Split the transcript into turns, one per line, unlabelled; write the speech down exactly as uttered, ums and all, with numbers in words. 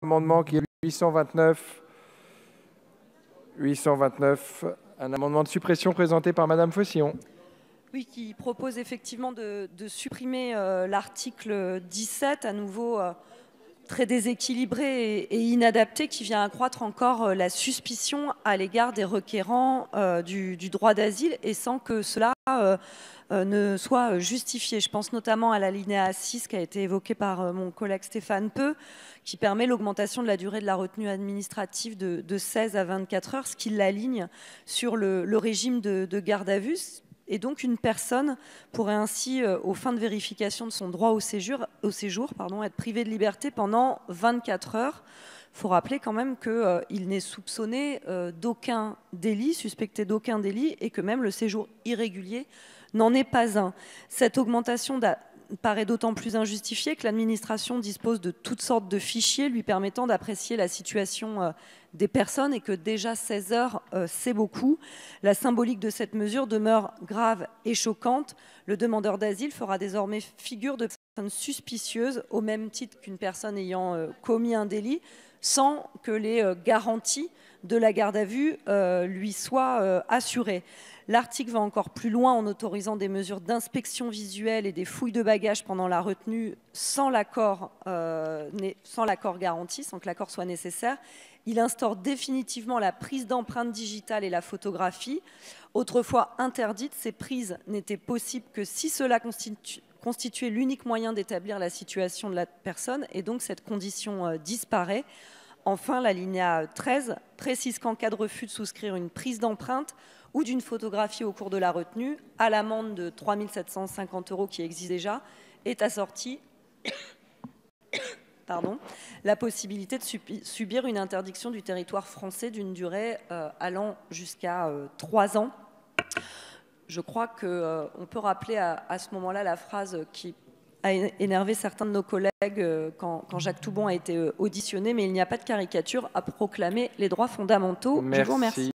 amendement qui est huit cent vingt-neuf. huit cent vingt-neuf, un amendement de suppression présenté par Madame Faucillon.
Oui, qui propose effectivement de, de supprimer euh, l'article dix-sept, à nouveau euh, très déséquilibré et, et inadapté, qui vient accroître encore euh, la suspicion à l'égard des requérants euh, du, du droit d'asile, et sans que cela euh, euh, ne soit justifié. Je pense notamment à l'alinéa six qui a été évoqué par euh, mon collègue Stéphane Peu, qui permet l'augmentation de la durée de la retenue administrative de, de seize à vingt-quatre heures, ce qui l'aligne sur le, le régime de, de garde à vue. Et donc, une personne pourrait ainsi, euh, aux fins de vérification de son droit au séjour, au séjour pardon, être privée de liberté pendant vingt-quatre heures. Il faut rappeler quand même qu'il euh, n'est soupçonné euh, d'aucun délit, suspecté d'aucun délit, et que même le séjour irrégulier n'en est pas un. Cette augmentation paraît d'autant plus injustifiée que l'administration dispose de toutes sortes de fichiers lui permettant d'apprécier la situation euh, des personnes, et que déjà seize heures, euh, c'est beaucoup. La symbolique de cette mesure demeure grave et choquante. Le demandeur d'asile fera désormais figure de personne suspicieuse au même titre qu'une personne ayant euh, commis un délit, sans que les euh, garanties de la garde à vue euh, lui soient euh, assurées. L'article va encore plus loin en autorisant des mesures d'inspection visuelle et des fouilles de bagages pendant la retenue sans l'accord euh, sans l'accord garanti, sans que l'accord soit nécessaire. Il instaure définitivement la prise d'empreintes digitales et la photographie. Autrefois interdites, ces prises n'étaient possibles que si cela constitu constituait l'unique moyen d'établir la situation de la personne, et donc cette condition euh, disparaît. Enfin, l'alinéa treize précise qu'en cas de refus de souscrire une prise d'empreinte ou d'une photographie au cours de la retenue, à l'amende de trois mille sept cent cinquante euros qui existe déjà, est assortie pardon, la possibilité de subir une interdiction du territoire français d'une durée euh, allant jusqu'à euh, trois ans. Je crois qu'on euh, peut rappeler à, à ce moment-là la phrase qui a énervé certains de nos collègues euh, quand, quand Jacques Toubon a été euh, auditionné, mais il n'y a pas de caricature à proclamer les droits fondamentaux.
Merci.
Je vous remercie.